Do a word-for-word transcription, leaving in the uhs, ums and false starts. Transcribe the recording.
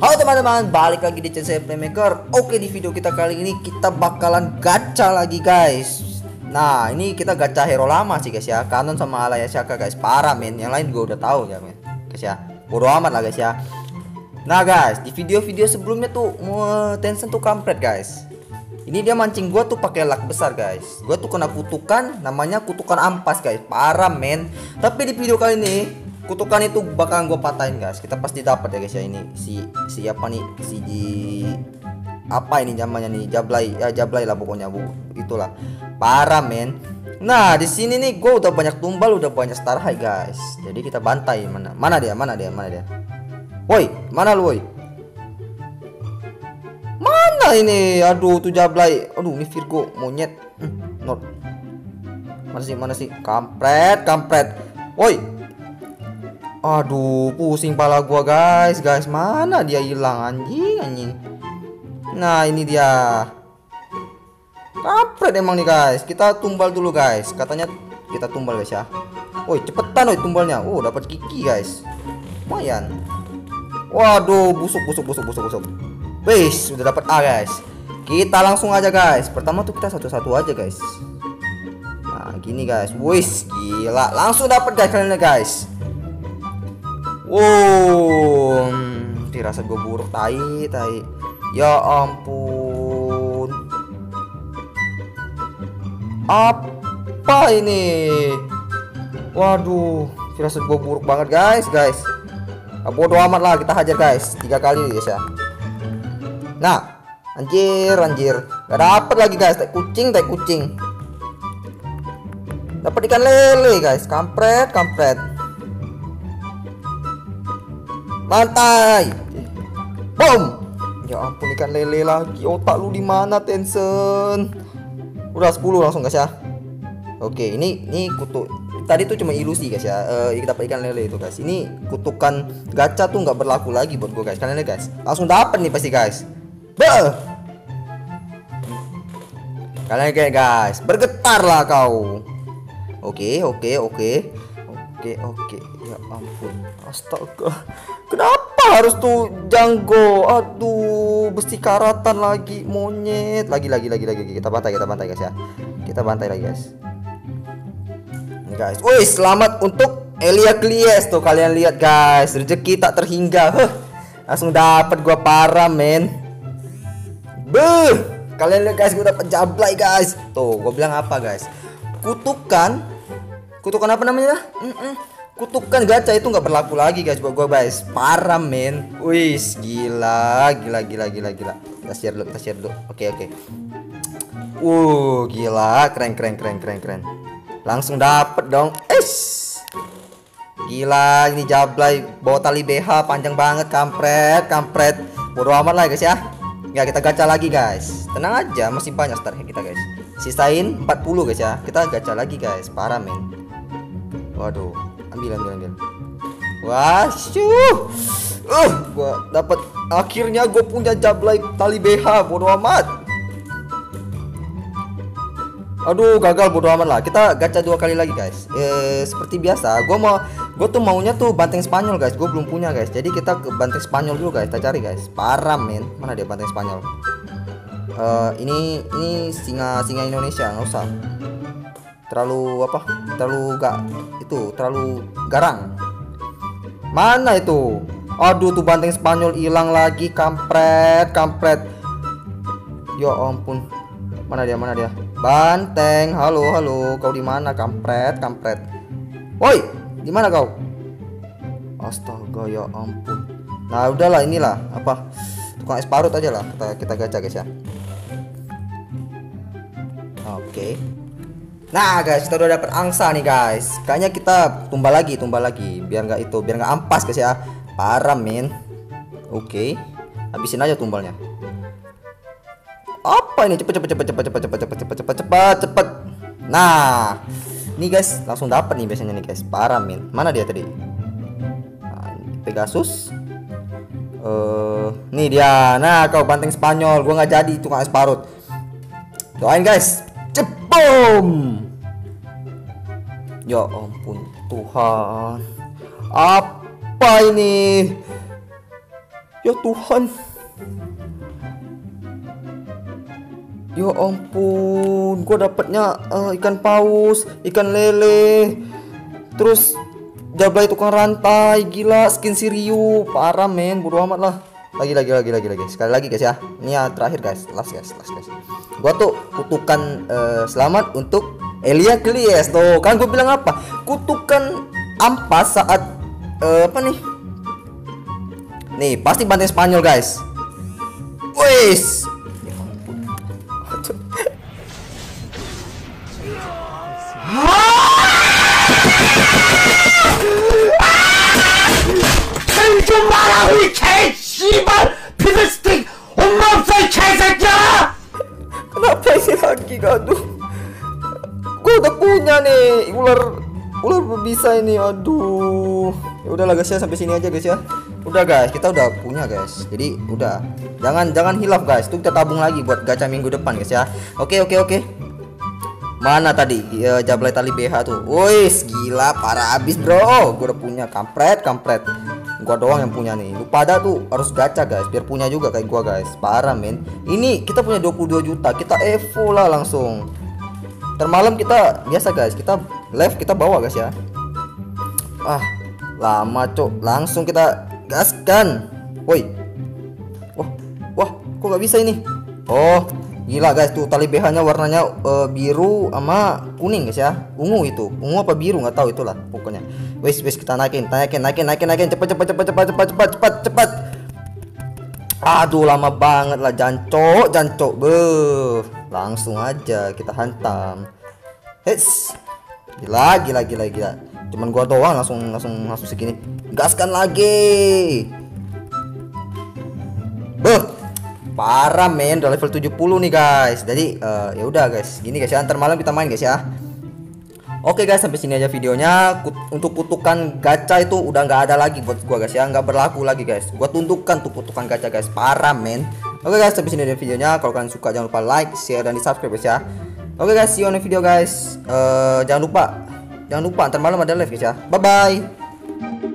Halo teman-teman, balik lagi di channel saya Playmaker. Oke, di video kita kali ini kita bakalan gacha lagi guys. Nah, ini kita gacha hero lama sih guys ya, Kanon sama Alayashaka guys. Parah men, yang lain gue udah tahu ya men guys ya. Bodo amat lah guys ya. Nah guys, di video-video sebelumnya tuh uh, Tencent tuh kampret guys. Ini dia mancing gua tuh pakai luck besar guys. Gua tuh kena kutukan, namanya kutukan ampas guys. Parah men. Tapi di video kali ini kutukan itu bakalan gue patahin guys. Kita pasti dapat ya guys ya, ini si siapa nih si di apa ini namanya nih, Jablay ya, Jablay lah pokoknya bu, itulah parah men. Nah di sini nih gue udah banyak tumbal, udah banyak star high guys. Jadi kita bantai. Mana mana dia mana dia mana dia woi mana lu woi, mana ini? Aduh tuh Jablay, aduh ini Virgo monyet. hmm, not mana sih mana sih kampret kampret woi. Aduh, pusing pala gua guys, guys mana dia hilang anjing anjing. Nah ini dia, kampret emang nih guys. Kita tumbal dulu guys, katanya kita tumbal guys ya. Woi cepetan woi tumbalnya. Oh dapat Kiki guys, lumayan. Waduh busuk busuk busuk busuk busuk. Wis sudah dapat A guys. Kita langsung aja guys. Pertama tuh kita satu-satu aja guys. Nah gini guys, wis gila langsung dapat guys kalian guys. Wow, dirasa gue buruk tai tai. Ya ampun. Apa ini? Waduh, dirasa gue buruk banget guys, guys. Ah, bodo amat lah, kita hajar guys. Tiga kali guys ya. Nah, anjir, anjir. Gak dapet lagi guys, tai kucing, tai kucing. Dapat ikan lele guys, kampret, kampret. Mantai. Boom. Ya ampun ikan lele lagi. Otak lu di mana Tencent? Udah sepuluh langsung guys ya. Oke, ini ini kutu. Tadi tuh cuma ilusi guys ya. Uh, kita dapat ikan lele itu guys. Ini kutukan gacha tuh nggak berlaku lagi buat gue guys. Kalian lihat guys. Langsung dapat nih pasti guys. Beuh. Kalian lihat guys. Bergetarlah kau. Oke, oke, oke. Oke, oke. Ya ampun. Astaga. Kenapa harus tuh Janggo? Aduh, besi karatan lagi, monyet. Lagi lagi lagi lagi. Kita bantai, kita bantai guys ya. Kita bantai lagi guys. Ini guys. Wih, selamat untuk Elia Klies tuh, kalian lihat guys. Rezeki tak terhingga. Huh. Langsung dapat gua parah, men. Beuh. Kalian lihat guys, gua dapat Jablay guys. Tuh, gua bilang apa guys? Kutukan. Kutukan apa namanya? Mm -mm. Kutukan gacha itu nggak berlaku lagi guys buat gua guys. Parah men. Wis gila gila gila gila gila. Kita share dulu, kita share dulu. Oke oke. Uh gila, keren keren keren keren keren. Langsung dapet dong. Es. Gila, ini Jablay bawa tali B H panjang banget, kampret kampret. Bodo amat lah guys ya. Ya kita gacha lagi guys. Tenang aja, masih banyak star kita guys. Sisain empat puluh guys ya. Kita gacha lagi guys. Parah men. Waduh. Ambil ambil ambil. Wah, syuh. Uh, gua dapat, akhirnya gue punya Jablay tali B H. Bodo amat. Aduh, gagal, bodo amat lah. Kita gacha dua kali lagi guys. Eh, seperti biasa, gue mau gue tuh maunya tuh banteng Spanyol guys. Gue belum punya guys. Jadi kita ke banteng Spanyol dulu guys. Kita cari guys. Parah men. Mana dia banteng Spanyol? Uh, ini ini singa singa Indonesia, nggak usah. Terlalu apa? Terlalu gak itu, terlalu garang. Mana itu? Aduh tuh banteng Spanyol hilang lagi, kampret, kampret. Ya ampun. Mana dia? Mana dia? Banteng, halo, halo. Kau di mana, kampret, kampret? Woi, di mana kau? Astaga, ya ampun. Nah, udahlah inilah apa? Tukang es parut aja lah. Kita kita gacha guys ya. Oke. Okay. Nah guys, kita udah dapet angsa nih guys. Kayaknya kita tumbal lagi, tumbal lagi, biar nggak itu, biar nggak ampas guys ya. Parah men. Oke, habisin aja tumbalnya. Apa ini? Cepet cepet cepet cepet cepet cepet cepet cepet cepet cepet cepet. Nah, ini guys langsung dapat nih biasanya nih guys. Parah men. Mana dia tadi? Nah, Pegasus. Eh, uh, nih dia. Nah, kau banteng Spanyol. Gua nggak jadi tukang es parut. Doain guys. Cepom. Ya ampun Tuhan. Apa ini? Ya Tuhan. Ya ampun, gua dapatnya uh, ikan paus, ikan lele, terus Jablay tukang rantai, gila, skin Siriu, parah men, bodo amat lah. Lagi lagi lagi lagi lagi, sekali lagi guys ya. Ini ya terakhir guys, last guys, last guys. Gua tuh kutukan uh, selamat untuk Elia Glies. Tuh kan gue bilang apa? Kutukan ampas saat uh, apa nih? Nih pasti banting Spanyol guys. Wis. Ya ampun. Kenapa isi lagi aduh? Gue udah punya nih ular ular berbisa ini, aduh. Ya udahlah guys ya, sampai sini aja guys ya. Udah guys, kita udah punya guys. Jadi udah, jangan jangan hilaf guys. Itu kita tabung lagi buat gacha minggu depan guys ya. Oke oke oke. Mana tadi ya, Jablay tali B H tuh? Wis gila, parah abis bro. Gue udah punya, kampret kampret. Gua doang yang punya nih. Lu pada tuh harus gacha guys, biar punya juga kayak gua guys. Parah men. Ini kita punya dua puluh dua juta. Kita evo lah langsung. Termalam kita biasa guys, kita live kita bawa guys ya. Ah, lama cok. Langsung kita gaskan. Woi. Wah, wah, kok nggak bisa ini? Oh, gila guys tuh tali B H-nya warnanya uh, biru sama kuning guys ya. Ungu itu. Ungu apa biru nggak tahu itulah pokoknya. Wis wis kita naikin, naikin, naikin, naikin, naikin, cepet, cepet, cepet, cepet, cepet, cepet, cepet, cepet. Aduh lama banget lah, jancok, jancok, beuh. Langsung aja kita hantam. Hits, gila, gila, gila, gila. Cuman gua doang langsung, langsung, langsung segini. Gaskan lagi. Beuh, parah men, udah level tujuh puluh nih guys. Jadi uh, ya udah guys, gini guys ya. Ntar malam kita main guys ya. Oke guys, sampai sini aja videonya. Kut untuk kutukan gacha itu udah nggak ada lagi buat gua guys ya, nggak berlaku lagi guys. Gua tundukkan tuh kutukan gacha guys, parah men. Oke guys, sampai sini aja videonya. Kalau kalian suka jangan lupa like, share dan di subscribe guys ya. Oke guys, see you on the video guys. Uh, jangan lupa, jangan lupa ntar malam ada live guys ya. Bye bye.